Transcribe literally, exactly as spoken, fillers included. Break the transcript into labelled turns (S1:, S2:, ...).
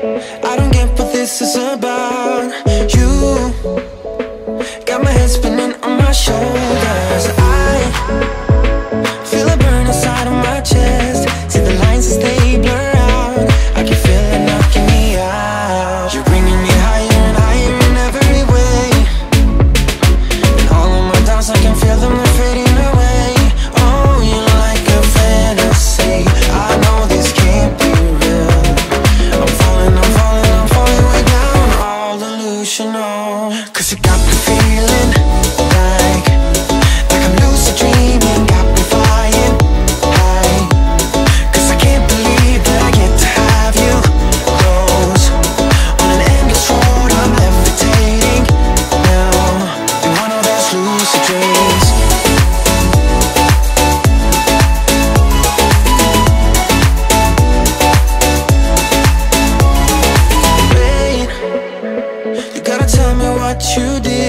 S1: I don't get what this is about. You got my head spinning on my shoulders. I feel a burn inside of my chest. See the lines as they blur out. I can feel it knocking me out. You're bringing me higher and higher in every way, and all of my doubts, I can feel them, they're fading away. Oh, you're like a fantasy. I know this can't be real. I'm falling, I'm falling, I'm falling way down. All delusional, 'cause you got me feeling like Like I'm lucid dreaming, got me flying high. 'Cause I can't believe that I get to have you close. On an endless road, I'm levitating now, in one of those lucid dreams. Wait, you gotta tell me what you did.